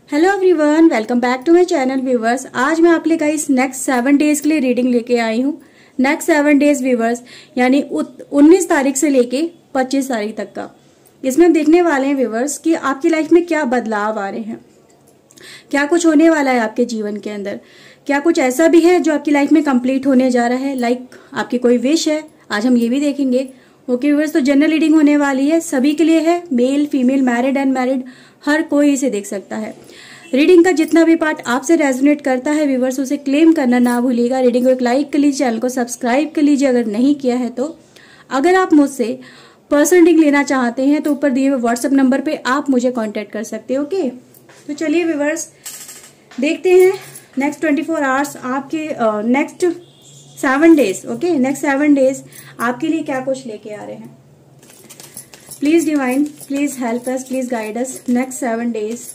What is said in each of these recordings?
Hello everyone, welcome back to my channel viewers. आज मैं आपके लिए गाइस नेक्स्ट 7 डेज के लिए रीडिंग लेके आई हूँ। नेक्स्ट 7 डेज व्यूवर्स यानी 19 तारीख से लेके 25 तारीख तक का इसमें हम देखने वाले हैं व्यूवर्स कि आपकी लाइफ में क्या बदलाव आ रहे हैं, क्या कुछ होने वाला है आपके जीवन के अंदर, क्या कुछ ऐसा भी है जो आपकी लाइफ में कंप्लीट होने जा रहा है, लाइक आपकी कोई विश है। आज हम ये भी देखेंगे। ओके व्यूवर्स, तो जनरल रीडिंग होने वाली है, सभी के लिए है, मेल फीमेल मैरिड अनमैरिड हर कोई इसे देख सकता है। रीडिंग का जितना भी पार्ट आपसे रेजोनेट करता है व्यूवर्स, उसे क्लेम करना ना भूलिएगा। रीडिंग को एक लाइक कर लीजिए, चैनल को सब्सक्राइब कर लीजिए अगर नहीं किया है तो। अगर आप मुझसे पर्सनल रीडिंग लेना चाहते हैं तो ऊपर दिए हुए व्हाट्सएप नंबर पे आप मुझे कांटेक्ट कर सकते हैं। ओके, तो चलिए व्यूवर्स देखते हैं नेक्स्ट 24 आवर्स आपके next 7 days. Okay, next 7 days आपके लिए क्या कुछ लेके आ रहे हैं। Please divine, please help us, please guide us next 7 days.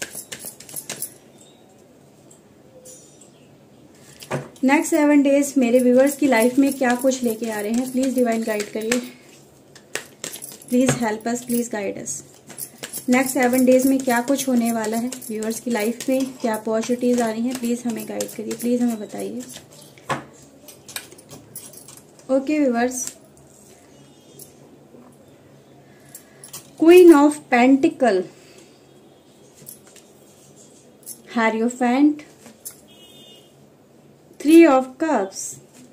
Next 7 days मेरे व्यूवर्स की लाइफ में क्या कुछ लेके आ रहे हैं। प्लीज डिवाइन गाइड करिए, please help us, please guide us. Next 7 days में क्या कुछ होने वाला है व्यूवर्स की लाइफ में, क्या अपॉर्चुनिटीज आ रही हैं, प्लीज हमें गाइड करिए, प्लीज हमें बताइए। Okay viewers, queen of pentacle, hierophant, 3 of cups,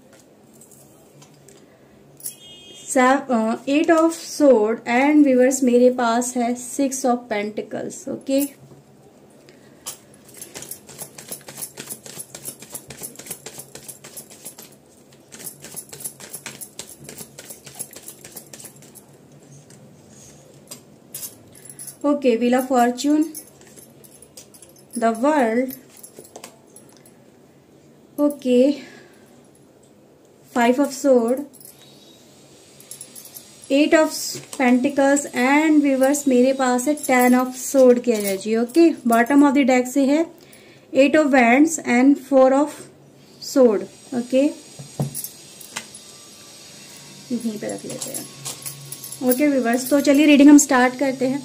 8 of sword and viewers मेरे पास है 6 of pentacles. Okay, okay, wheel of fortune, the world, okay, 5 of sword, 8 of pentacles and viewers मेरे पास है 10 ऑफ सोर्ड की energy. Okay, bottom of the deck से है 8 of wands and 4 of sword. Okay, यहीं पे रख लेते हैं। ओके व्यूवर्स, तो चलिए रीडिंग हम स्टार्ट करते हैं।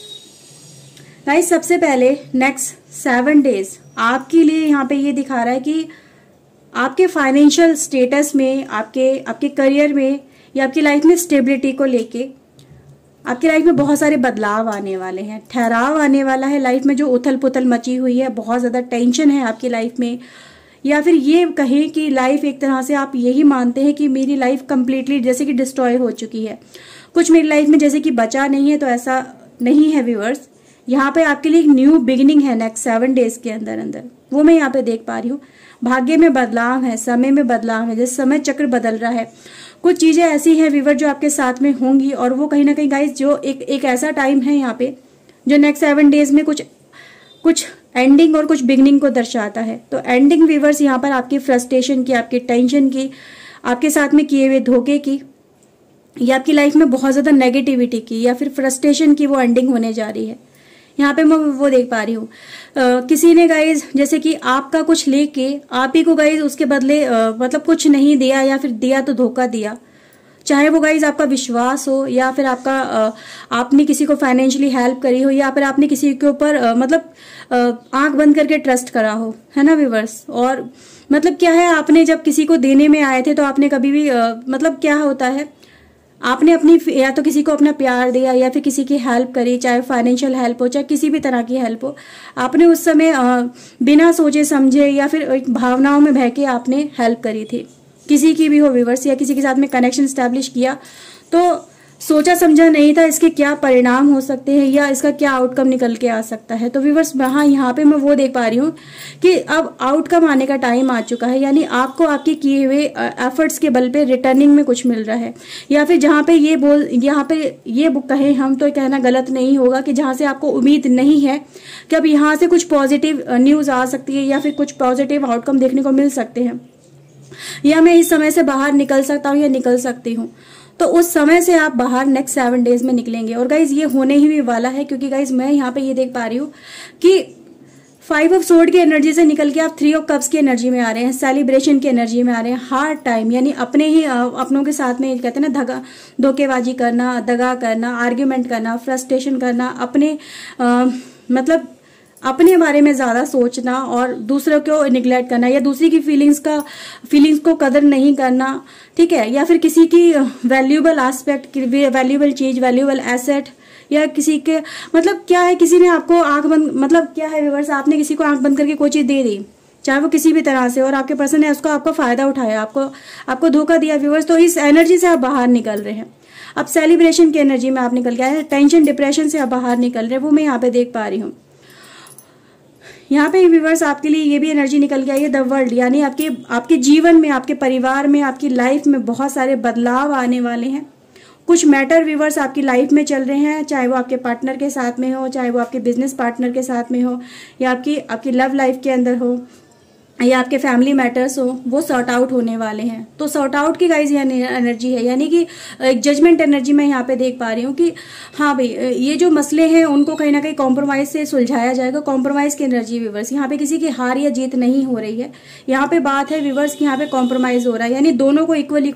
गाइस सबसे पहले नेक्स्ट 7 डेज आपके लिए यहाँ पे ये दिखा रहा है कि आपके फाइनेंशियल स्टेटस में, आपके करियर में या आपकी लाइफ में स्टेबिलिटी को लेके आपकी लाइफ में बहुत सारे बदलाव आने वाले हैं, ठहराव आने वाला है। लाइफ में जो उथल पुथल मची हुई है, बहुत ज्यादा टेंशन है आपकी लाइफ में, या फिर ये कहें कि लाइफ एक तरह से आप यही मानते हैं कि मेरी लाइफ कंप्लीटली जैसे कि डिस्ट्रॉय हो चुकी है, कुछ मेरी लाइफ में जैसे कि बचा नहीं है। तो ऐसा नहीं है व्यूअर्स, यहाँ पे आपके लिए एक न्यू बिगिनिंग है नेक्स्ट 7 डेज के अंदर, वो मैं यहाँ पे देख पा रही हूँ। भाग्य में बदलाव है, समय में बदलाव है, जैसे समय चक्र बदल रहा है। कुछ चीजें ऐसी हैं व्यूवर जो आपके साथ में होंगी, और वो कहीं ना कहीं गाइस जो एक ऐसा टाइम है यहाँ पे जो नेक्स्ट 7 डेज में कुछ एंडिंग और कुछ बिगिनिंग को दर्शाता है। तो एंडिंग व्यूवर्स यहाँ पर आपकी फ्रस्ट्रेशन की, आपकी टेंशन की, आपके साथ में किए हुए धोखे की, या आपकी लाइफ में बहुत ज्यादा नेगेटिविटी की या फिर फ्रस्ट्रेशन की वो एंडिंग होने जा रही है। यहाँ पे मैं वो देख पा रही हूँ किसी ने गाइज जैसे कि आपका कुछ लेके आप ही को गाइज उसके बदले मतलब कुछ नहीं दिया, या फिर दिया तो धोखा दिया। चाहे वो गाइज आपका विश्वास हो, या फिर आपका आपने किसी को फाइनेंशियली हेल्प करी हो, या फिर आपने किसी के ऊपर मतलब आंख बंद करके ट्रस्ट करा हो, है ना व्यूअर्स। और मतलब क्या है, आपने जब किसी को देने में आए थे तो आपने कभी भी मतलब क्या होता है, आपने अपनी या तो किसी को अपना प्यार दिया या फिर किसी की हेल्प करी, चाहे फाइनेंशियल हेल्प हो चाहे किसी भी तरह की हेल्प हो, आपने उस समय बिना सोचे समझे या फिर एक भावनाओं में बह के आपने हेल्प करी थी, किसी की भी हो व्यूअर्स, या किसी के साथ में कनेक्शन स्टैब्लिश किया तो सोचा समझा नहीं था इसके क्या परिणाम हो सकते हैं या इसका क्या आउटकम निकल के आ सकता है। तो व्यूअर्स यहाँ पे मैं वो देख पा रही हूँ कि अब आउटकम आने का टाइम आ चुका है, यानी आपको आपके किए हुए एफर्ट्स के बल पे रिटर्निंग में कुछ मिल रहा है, या फिर जहाँ पे ये बुक कहें हम तो कहना गलत नहीं होगा कि जहाँ से आपको उम्मीद नहीं है कि अब यहाँ से कुछ पॉजिटिव न्यूज आ सकती है या फिर कुछ पॉजिटिव आउटकम देखने को मिल सकते हैं, या मैं इस समय से बाहर निकल सकता हूँ या निकल सकती हूँ। तो उस समय से आप बाहर नेक्स्ट 7 डेज में निकलेंगे। और गाइज ये होने ही भी वाला है, क्योंकि गाइज मैं यहाँ पे ये देख पा रही हूँ कि 5 ऑफ सोर्ड की एनर्जी से निकल के आप 3 ऑफ कप्स की एनर्जी में आ रहे हैं, सेलिब्रेशन की एनर्जी में आ रहे हैं। हार्ड टाइम यानी अपने ही अपनों के साथ में कहते हैं ना धोखेबाजी करना, दगा करना, आर्ग्यूमेंट करना, फ्रस्ट्रेशन करना, अपने मतलब अपने बारे में ज्यादा सोचना और दूसरों को निग्लेक्ट करना या दूसरी की फीलिंग्स को कदर नहीं करना, ठीक है, या फिर किसी की वैल्यूएबल एस्पेक्ट, वैल्यूएबल चीज, वैल्यूएबल एसेट, या किसी के मतलब क्या है, किसी ने आपको आंख बंद, मतलब क्या है व्यूअर्स, आपने किसी को आंख बंद करके कोई चीज दे दी, चाहे वो किसी भी तरह से, और आपके पर्सन ने उसको आपका फायदा उठाया, आपको धोखा दिया व्यूअर्स, तो इस एनर्जी से आप बाहर निकल रहे हैं। अब सेलिब्रेशन की एनर्जी में आप निकल के आए, टेंशन डिप्रेशन से आप बाहर निकल रहे हैं, वो मैं यहाँ पे देख पा रही हूँ। यहाँ पे व्यूअर्स आपके लिए ये भी एनर्जी निकल के आई है, द वर्ल्ड, यानी आपके जीवन में, आपके परिवार में, आपकी लाइफ में बहुत सारे बदलाव आने वाले हैं। कुछ मैटर व्यूअर्स आपकी लाइफ में चल रहे हैं, चाहे वो आपके पार्टनर के साथ में हो, चाहे वो आपके बिजनेस पार्टनर के साथ में हो, या आपकी लव लाइफ के अंदर हो, या आपके फैमिली मैटर्स हो, वो सॉर्ट आउट होने वाले हैं। तो सॉर्ट आउट की गाइज एनर्जी है, यानी कि एक जजमेंट एनर्जी मैं यहाँ पे देख पा रही हूँ कि हाँ भाई, ये जो मसले हैं उनको कहीं ना कहीं कॉम्प्रोमाइज से सुलझाया जाएगा। कॉम्प्रोमाइज की एनर्जी व्यूअर्स, यहाँ पे किसी की हार या जीत नहीं हो रही है, यहाँ पे बात है व्यूअर्स कि यहाँ पे कॉम्प्रोमाइज हो रहा है, यानी दोनों को इक्वल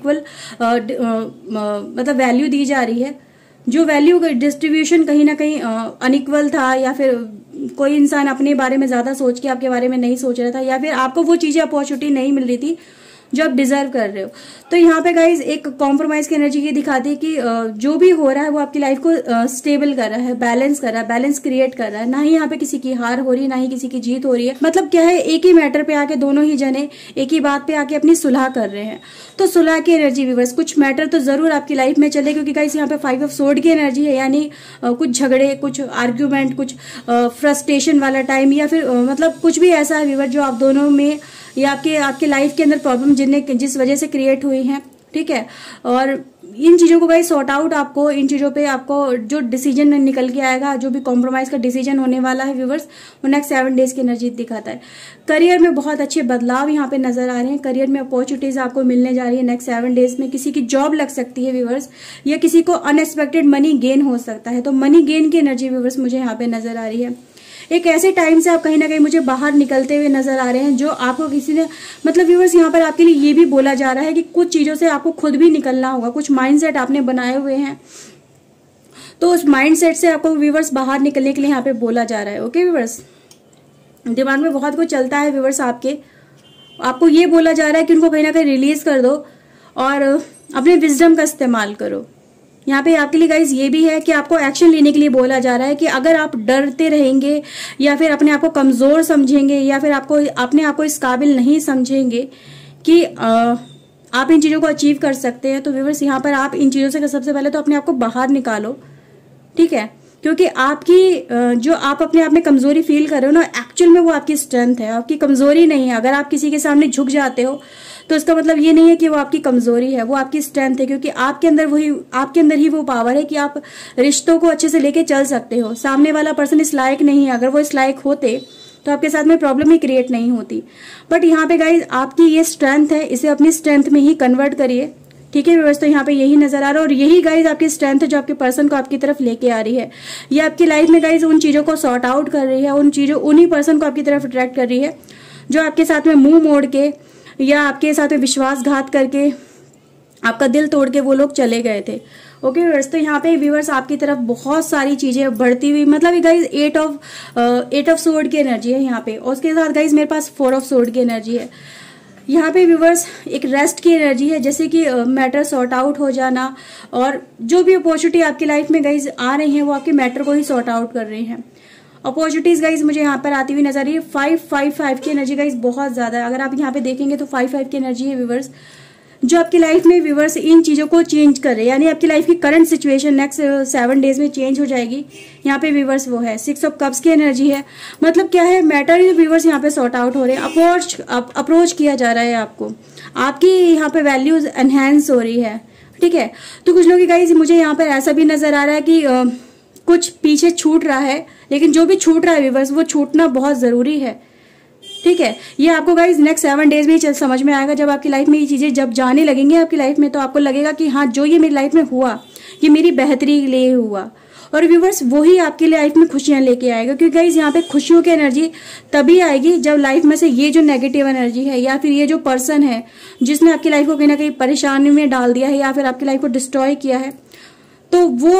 मतलब वैल्यू दी जा रही है। जो वैल्यू का डिस्ट्रीब्यूशन कहीं ना कहीं अनइक्वल था, या फिर कोई इंसान अपने बारे में ज्यादा सोच के आपके बारे में नहीं सोच रहा था, या फिर आपको वो चीजें अपॉर्चुनिटी नहीं मिल रही थी जो आप डिजर्व कर रहे हो, तो यहाँ पे गाइज एक कॉम्प्रोमाइज की एनर्जी ये दिखाती है कि जो भी हो रहा है वो आपकी लाइफ को स्टेबल कर रहा है, बैलेंस कर रहा है, बैलेंस क्रिएट कर रहा है। ना ही यहाँ पे किसी की हार हो रही है, ना ही किसी की जीत हो रही है। मतलब क्या है, एक ही मैटर पे आके दोनों ही जने एक ही बात पे आके अपनी सुलह कर रहे हैं। तो सुलह की एनर्जी व्यूअर्स, कुछ मैटर तो जरूर आपकी लाइफ में चले, क्योंकि गाइज यहाँ पे 5 ऑफ सोर्ड की एनर्जी है, यानी कुछ झगड़े, कुछ आर्ग्यूमेंट, कुछ फ्रस्ट्रेशन वाला टाइम, या फिर मतलब कुछ भी ऐसा है व्यूअर्स जो आप दोनों में या आपके लाइफ के अंदर प्रॉब्लम जिस वजह से क्रिएट हुई है, ठीक है। और इन चीजों को भाई सॉर्ट आउट, आपको इन चीजों पे आपको जो डिसीजन निकल के आएगा, जो भी कॉम्प्रोमाइज का डिसीजन होने वाला है व्यूअर्स, वो नेक्स्ट 7 डेज की एनर्जी दिखाता है। करियर में बहुत अच्छे बदलाव यहाँ पे नजर आ रहे हैं, करियर में अपॉर्चुनिटीज आपको मिलने जा रही है नेक्स्ट 7 डेज में। किसी की जॉब लग सकती है व्यूअर्स, या किसी को अनएक्सपेक्टेड मनी गेन हो सकता है, तो मनी गेन की एनर्जी व्यूअर्स मुझे यहाँ पे नजर आ रही है। एक ऐसे टाइम से आप कहीं ना कहीं मुझे बाहर निकलते हुए नजर आ रहे हैं, जो आपको किसी ने मतलब व्यूअर्स यहाँ पर आपके लिए ये भी बोला जा रहा है कि कुछ चीजों से आपको खुद भी निकलना होगा। कुछ माइंडसेट आपने बनाए हुए हैं, तो उस माइंडसेट से आपको व्यूअर्स बाहर निकलने के लिए यहाँ पे बोला जा रहा है। ओके व्यूअर्स, दिमाग में बहुत कुछ चलता है व्यूअर्स, आपको ये बोला जा रहा है कि उनको कहीं ना कहीं रिलीज कर दो और अपने विजडम का इस्तेमाल करो। यहाँ पे आपके लिए गाइज ये भी है कि आपको एक्शन लेने के लिए बोला जा रहा है कि अगर आप डरते रहेंगे, या फिर अपने आप को कमजोर समझेंगे, या फिर अपने आप को इस काबिल नहीं समझेंगे कि आप इन चीजों को अचीव कर सकते हैं, तो व्यूअर्स यहाँ पर आप इन चीजों से सबसे पहले तो अपने आप को बाहर निकालो, ठीक है। क्योंकि आपकी जो आप अपने आप में कमजोरी फील कर रहे हो ना, एक्चुअल में वो आपकी स्ट्रेंथ है, आपकी कमजोरी नहीं है। अगर आप किसी के सामने झुक जाते हो तो इसका मतलब ये नहीं है कि वो आपकी कमजोरी है, वो आपकी स्ट्रेंथ है, क्योंकि आपके अंदर ही वो पावर है कि आप रिश्तों को अच्छे से लेके चल सकते हो। सामने वाला पर्सन इस लायक नहीं है, अगर वो इस लायक होते तो आपके साथ में प्रॉब्लम ही क्रिएट नहीं होती। बट यहाँ पे गाइज आपकी ये स्ट्रेंथ है, इसे अपनी स्ट्रेंथ में ही कन्वर्ट करिए, ठीक है व्यूअर्स। तो यहाँ पे यही नजर आ रहा है, और यही गाइज आपकी स्ट्रेंथ है जो आपके पर्सन को आपकी तरफ लेके आ रही है। ये आपकी लाइफ में गाइज उन चीजों को सॉर्ट आउट कर रही है, उन्हीं पर्सन को आपकी तरफ अट्रैक्ट कर रही है जो आपके साथ में मुंह मोड़ के या आपके साथ में विश्वासघात करके आपका दिल तोड़ के वो लोग चले गए थे। ओके व्यूअर्स, तो यहाँ पे व्यूअर्स आपकी तरफ बहुत सारी चीजें बढ़ती हुई, मतलब गाइज 8 ऑफ सोर्ड की एनर्जी है यहाँ पे, और उसके साथ गाइज मेरे पास 4 ऑफ सोर्ड की एनर्जी है। यहाँ पे व्यूअर्स एक रेस्ट की एनर्जी है, जैसे कि मैटर सॉर्ट आउट हो जाना, और जो भी अपॉर्चुनिटी आपकी लाइफ में गाइज आ रही है वो आपके मैटर को ही सॉर्ट आउट कर रही हैं। अपॉर्चुनिटीज गाइज मुझे यहाँ पर आती हुई नजर आ रही है। 5 की एनर्जी गाइज बहुत ज्यादा है, अगर आप यहाँ पे देखेंगे तो 5 की एनर्जी है व्यूअर्स, जो आपकी लाइफ में व्यूअर्स इन चीजों को चेंज करे, यानी आपकी लाइफ की करंट सिचुएशन नेक्स्ट 7 डेज में चेंज हो जाएगी। यहाँ पे व्यूअर्स वो है 6 ऑफ कप्स की एनर्जी है, मतलब क्या है, मैटर ही व्यूअर्स यहाँ पे सॉर्ट आउट हो रहे हैं, अप्रोच किया जा रहा है आपको, आपकी यहाँ पे वैल्यूज एनहेंस हो रही है, ठीक है। तो कुछ लोग गाइज मुझे यहाँ पर ऐसा भी नजर आ रहा है कि कुछ पीछे छूट रहा है, लेकिन जो भी छूट रहा है व्यूअर्स वो छूटना बहुत जरूरी है, ठीक है। ये आपको गाइज नेक्स्ट 7 डेज में ही समझ में आएगा, जब आपकी लाइफ में ये चीजें जब जाने लगेंगी आपकी लाइफ में, तो आपको लगेगा कि हाँ, जो ये मेरी लाइफ में हुआ ये मेरी बेहतरी के लिए हुआ, और व्यूअर्स वही आपकी लाइफ में खुशियां लेके आएगा। क्योंकि गाइज यहाँ पे खुशियों की एनर्जी तभी आएगी जब लाइफ में से ये जो नेगेटिव एनर्जी है, या फिर ये जो पर्सन है जिसने आपकी लाइफ को कहीं ना कहीं परेशानी में डाल दिया है, या फिर आपकी लाइफ को डिस्ट्रॉय किया है, तो वो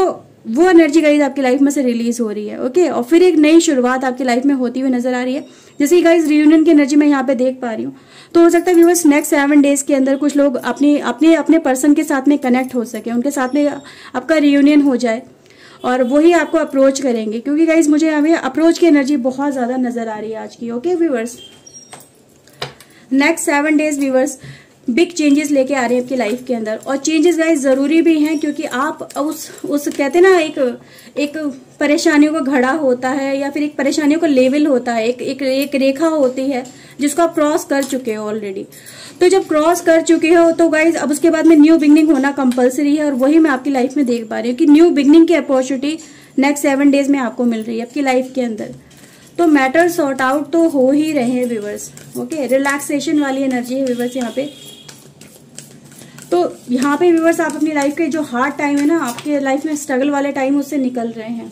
वो एनर्जी गाइज आपकी लाइफ में से रिलीज हो रही है। ओके, और फिर एक नई शुरुआत आपकी लाइफ में होती हुई नजर आ रही है। जैसे कि गाइज रियूनियन की एनर्जी मैं यहाँ पे देख पा रही हूँ, तो हो सकता है व्यूअर्स नेक्स्ट 7 डेज के अंदर कुछ लोग अपने पर्सन के साथ में कनेक्ट हो सके, उनके साथ में आपका रियूनियन हो जाए और वही आपको अप्रोच करेंगे, क्योंकि गाइज मुझे यहाँ पे अप्रोच की एनर्जी बहुत ज्यादा नजर आ रही है आज की। Okay viewers, next 7 days viewers big changes लेके आ रहे हैं आपकी लाइफ के अंदर, और चेंजेस गाइस जरूरी भी हैं, क्योंकि आप उस कहते हैं ना एक परेशानियों का घड़ा होता है या फिर एक परेशानियों का लेवल होता है, एक रेखा होती है जिसको आप क्रॉस कर चुके हो ऑलरेडी। तो जब क्रॉस कर चुके हो तो गाइज अब उसके बाद में न्यू बिगनिंग होना कंपलसरी है, और वही मैं आपकी लाइफ में देख पा रही हूँ कि न्यू बिगनिंग की अपॉर्चुनिटी नेक्स्ट 7 डेज में आपको मिल रही है आपकी लाइफ के अंदर। तो मैटर सॉर्ट आउट तो हो ही रहे हैं व्यूअर्स। ओके, रिलैक्सेशन वाली एनर्जी है व्यूअर्स यहाँ पे। तो यहाँ पे व्यूअर्स आप अपनी लाइफ के जो हार्ड टाइम है ना, आपके लाइफ में स्ट्रगल वाले टाइम, उससे निकल रहे हैं।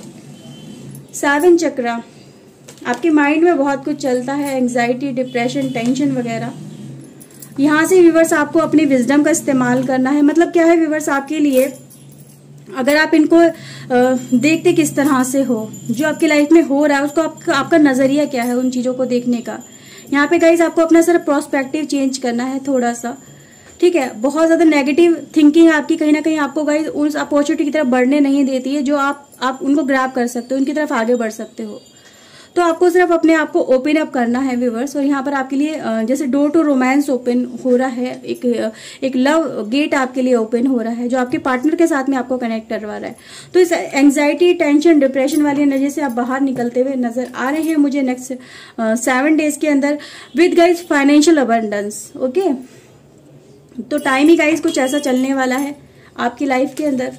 7 चक्रा, आपके माइंड में बहुत कुछ चलता है, एंजाइटी, डिप्रेशन, टेंशन वगैरह। यहाँ से व्यूअर्स आपको अपनी विजडम का इस्तेमाल करना है। मतलब क्या है व्यूअर्स आपके लिए, अगर आप इनको देखते किस तरह से हो, जो आपकी लाइफ में हो रहा है उसको आपका नजरिया क्या है उन चीजों को देखने का। यहाँ पे गाइज आपको अपना सिर्फ प्रोस्पेक्टिव चेंज करना है थोड़ा सा, ठीक है। बहुत ज्यादा नेगेटिव थिंकिंग आपकी कहीं ना कहीं आपको गाइज उस अपॉर्चुनिटी की तरफ बढ़ने नहीं देती है, जो आप उनको ग्रैब कर सकते हो, उनकी तरफ आगे बढ़ सकते हो। तो आपको सिर्फ अपने आप को ओपन अप करना है व्यूअर्स। और यहाँ पर आपके लिए जैसे डोर टू रोमांस ओपन हो रहा है, एक लव गेट आपके लिए ओपन हो रहा है, जो आपके पार्टनर के साथ में आपको कनेक्ट करवा रहा है। तो इस एंजाइटी, टेंशन, डिप्रेशन वाली एनर्जी से आप बाहर निकलते हुए नजर आ रहे हैं मुझे नेक्स्ट 7 डेज के अंदर with guys financial abundance. Okay, तो टाइम ही गाइज कुछ ऐसा चलने वाला है आपकी लाइफ के अंदर।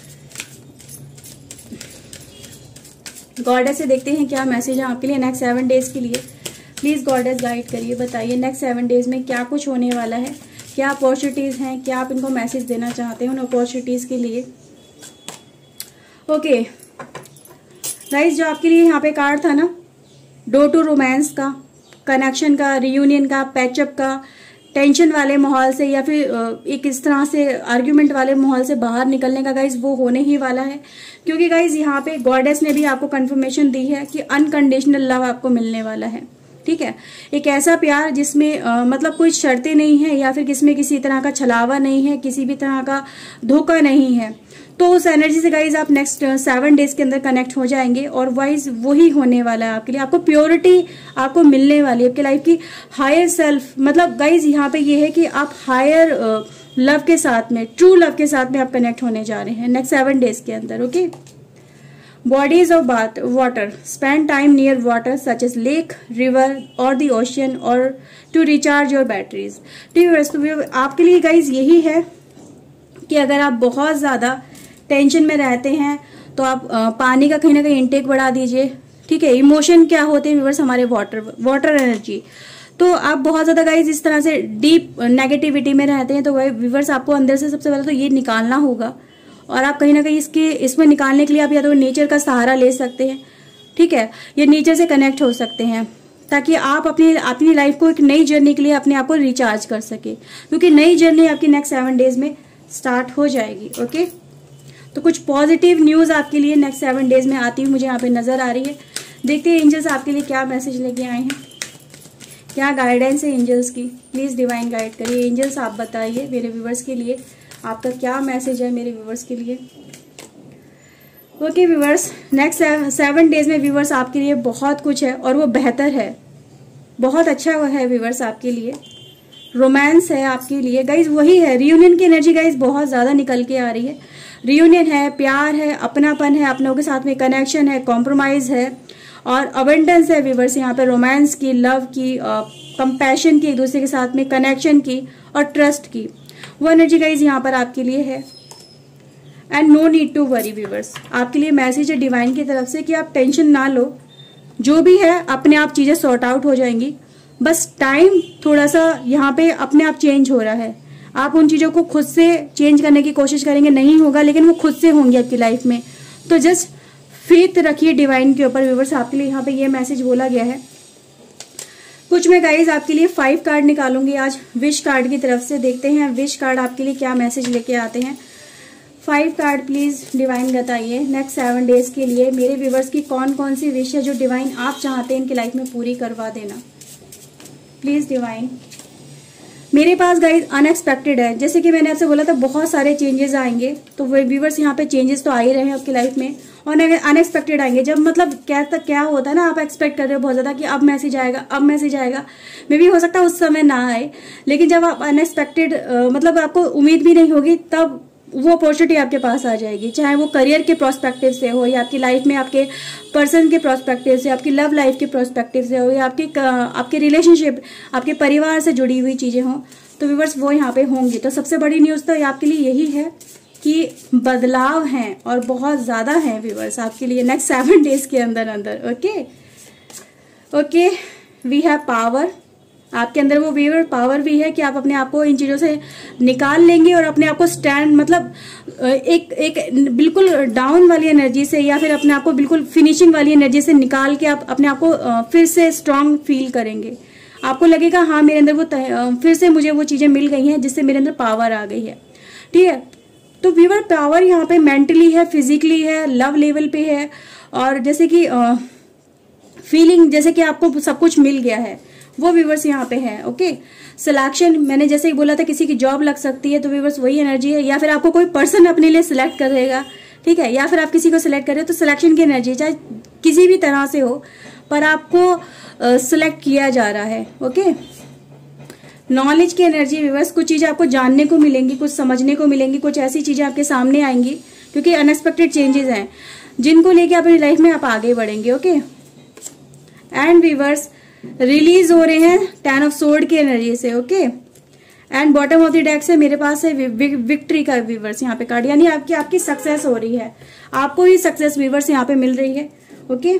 गॉडेस से देखते हैं क्या मैसेज है आपके लिए नेक्स्ट 7 डेज के लिए। प्लीज गॉडेस गाइड करिए, बताइए नेक्स्ट 7 डेज में क्या कुछ होने वाला है, क्या अपॉर्चुनिटीज हैं, क्या आप इनको मैसेज देना चाहते हैं उन अपॉर्चुनिटीज के लिए। ओके गाइज, जो आपके लिए यहाँ पे कार्ड था ना, डोर टू रोमांस का, कनेक्शन का, रियूनियन का, पैचअप का, टेंशन वाले माहौल से या फिर एक इस तरह से आर्ग्यूमेंट वाले माहौल से बाहर निकलने का गाइज वो होने ही वाला है। क्योंकि गाइज यहाँ पे गॉडेस ने भी आपको कंफर्मेशन दी है कि अनकंडीशनल लव आपको मिलने वाला है, ठीक है। एक ऐसा प्यार जिसमें मतलब कोई शर्तें नहीं है या फिर किसमें किसी तरह का छलावा नहीं है, किसी भी तरह का धोखा नहीं है। तो उस एनर्जी से गाइज आप नेक्स्ट 7 डेज के अंदर कनेक्ट हो जाएंगे, और वाइज वही होने वाला है आपके लिए। आपको प्योरिटी आपको मिलने वाली है, आपकी लाइफ की हायर सेल्फ। मतलब गाइज यहाँ पे ये है कि आप हायर लव के साथ में, ट्रू लव के साथ में आप कनेक्ट होने जा रहे हैं नेक्स्ट 7 डेज के अंदर। Okay, bodies of bath water, spend time near water such as lake, river और द ओशियन, और टू रिचार्ज योर बैटरीज। ठीक है, तो आपके लिए गाइज यही है कि अगर आप बहुत ज्यादा टेंशन में रहते हैं तो आप पानी का कहीं ना कहीं इंटेक बढ़ा दीजिए, ठीक है। इमोशन क्या होते हैं व्यूअर्स, हमारे वाटर एनर्जी। तो आप बहुत ज्यादा गाइज इस तरह से डीप नेगेटिविटी में रहते हैं, तो व्यूअर्स आपको अंदर से सबसे पहले तो ये निकालना होगा, और आप कहीं ना कहीं इसमें निकालने के लिए आप या तो नेचर का सहारा ले सकते हैं, ठीक है, ये नेचर से कनेक्ट हो सकते हैं, ताकि आप अपनी लाइफ को एक नई जर्नी के लिए अपने आप को रिचार्ज कर सके, क्योंकि नई जर्नी आपकी नेक्स्ट 7 डेज में स्टार्ट हो जाएगी। ओके, तो कुछ पॉजिटिव न्यूज आपके लिए नेक्स्ट 7 डेज में आती हुई मुझे यहाँ पे नजर आ रही है। देखते हैं एंजल्स आपके लिए क्या मैसेज लेके आए हैं, क्या गाइडेंस है एंजल्स की। प्लीज डिवाइन गाइड करिए एंजल्स, आप बताइए मेरे व्यूवर्स के लिए आपका क्या मैसेज है मेरे व्यूवर्स के लिए। ओके व्यूवर्स, नेक्स्ट 7 डेज में व्यूवर्स आपके लिए बहुत कुछ है, और वो बेहतर है, बहुत अच्छा है व्यूवर्स आपके लिए। रोमांस है आपके लिए गाइज, वही है रियूनियन की एनर्जी गाइज बहुत ज्यादा निकल के आ रही है। रियूनियन है, प्यार है, अपनापन है, अपनों के साथ में कनेक्शन है, कॉम्प्रोमाइज है, और अबंडेंस है व्यूवर्स यहाँ पे, रोमांस की, लव की, कंपैशन की, एक दूसरे के साथ में कनेक्शन की, और ट्रस्ट की। वो एनर्जी गाइज यहाँ पर आपके लिए है। And no need to worry viewers, आपके लिए मैसेज है डिवाइन की तरफ से कि आप टेंशन ना लो, जो भी है अपने आप चीजें सॉर्ट आउट हो जाएंगी। बस टाइम थोड़ा सा यहाँ पे अपने आप चेंज हो रहा है, आप उन चीजों को खुद से चेंज करने की कोशिश करेंगे, नहीं होगा, लेकिन वो खुद से होंगे आपकी लाइफ में। तो जस्ट फेथ रखिए डिवाइन के ऊपर व्यूवर्स, आपके लिए यहाँ पे ये मैसेज बोला गया है। कुछ मैं गाइज आपके लिए 5 कार्ड निकालूंगी आज विश कार्ड की तरफ से। देखते हैं विश कार्ड आपके लिए क्या मैसेज लेके आते हैं। 5 कार्ड प्लीज डिवाइन बताइए नेक्स्ट 7 डेज के लिए मेरे व्यूवर्स की कौन कौन सी विश है जो डिवाइन आप चाहते हैं इनकी लाइफ में पूरी करवा देना, प्लीज डिवाइन। मेरे पास गाइस अनएक्सपेक्टेड है, जैसे कि मैंने आपसे बोला था बहुत सारे चेंजेस आएंगे, तो वो व्यूवर्स यहाँ पे चेंजेस तो आ ही रहे हैं आपकी लाइफ में, और अनएक्सपेक्टेड आएंगे। जब मतलब क्या होता है ना, आप एक्सपेक्ट कर रहे हो बहुत ज्यादा कि अब मैसेज आएगा, अब मैसेज आएगा, मे भी हो सकता है उस समय ना आए, लेकिन जब आप अनएक्सपेक्टेड मतलब आपको उम्मीद भी नहीं होगी, तब वो अपॉर्चुनिटी आपके पास आ जाएगी, चाहे वो करियर के प्रोस्पेक्टिव से हो, या आपकी लाइफ में आपके पर्सन के प्रोस्पेक्टिव से, आपकी लव लाइफ के प्रोस्पेक्टिव से हो, या आपके रिलेशनशिप, आपके परिवार से जुड़ी हुई चीजें हों, तो व्यूअर्स वो यहाँ पे होंगी। तो सबसे बड़ी न्यूज तो आपके लिए यही है कि बदलाव हैं और बहुत ज्यादा हैं व्यूअर्स आपके लिए नेक्स्ट 7 डेज के अंदर अंदर। ओके वी हैव पावर, आपके अंदर वो व्यूअर पावर भी है कि आप अपने आप को इन चीजों से निकाल लेंगे और अपने आप को स्टैंड मतलब एक बिल्कुल डाउन वाली एनर्जी से, या फिर अपने आप को बिल्कुल फिनिशिंग वाली एनर्जी से निकाल के आप अपने आप को फिर से स्ट्रांग फील करेंगे। आपको लगेगा हाँ मेरे अंदर वो फिर से मुझे वो चीजें मिल गई हैं जिससे मेरे अंदर पावर आ गई है। ठीक है, तो व्यूअर पावर यहाँ पे मेंटली है, फिजिकली है, लव लेवल पे है, और जैसे कि फीलिंग जैसे कि आपको सब कुछ मिल गया है, वो व्यूवर्स यहाँ पे है। ओके, सिलेक्शन मैंने जैसे ही बोला था किसी की जॉब लग सकती है, तो व्यूवर्स वही एनर्जी है, या फिर आपको कोई पर्सन अपने लिए सिलेक्ट करेगा, ठीक है, या फिर आप किसी को सिलेक्ट कर रहे हो, तो सिलेक्शन की एनर्जी चाहे किसी भी तरह से हो, पर आपको सिलेक्ट किया जा रहा है। ओके, नॉलेज की एनर्जी व्यूवर्स, कुछ चीजें आपको जानने को मिलेंगी, कुछ समझने को मिलेंगी, कुछ ऐसी चीजें आपके सामने आएंगी क्योंकि अनएक्सपेक्टेड चेंजेस हैं जिनको लेके अपनी लाइफ में आप आगे बढ़ेंगे। ओके, एंड व्यूवर्स रिलीज हो रहे हैं 10 ऑफ सोर्ड की एनर्जी से। Okay, and bottom of the deck से मेरे पास है विक्ट्री का व्यूवर्स यहाँ पे कार्ड, यानी आपकी सक्सेस हो रही है, आपको ही सक्सेस व्यूवर्स यहाँ पे मिल रही है। ओके,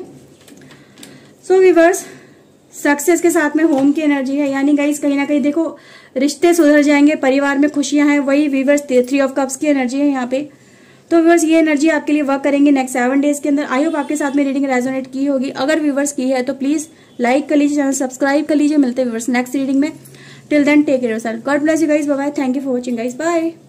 सो व्यूवर्स सक्सेस के साथ में होम की एनर्जी है, यानी गाइस कहीं ना कहीं देखो रिश्ते सुधर जाएंगे, परिवार में खुशियां हैं, वही व्यूवर्स 3 ऑफ कप्स की एनर्जी है यहाँ पे। तो व्यूवर्स ये एनर्जी आपके लिए वर्क करेंगे नेक्स्ट 7 डेज के अंदर। आई होप आपके साथ में रीडिंग रेजोनेट की होगी, अगर व्यूवर्स की है तो प्लीज लाइक कर लीजिए, चैनल सब्सक्राइब कर लीजिए। मिलते हैं व्यूवर्स नेक्स्ट रीडिंग में, till then take care yourself, God bless you guys, bye bye, thank you for watching guys, bye.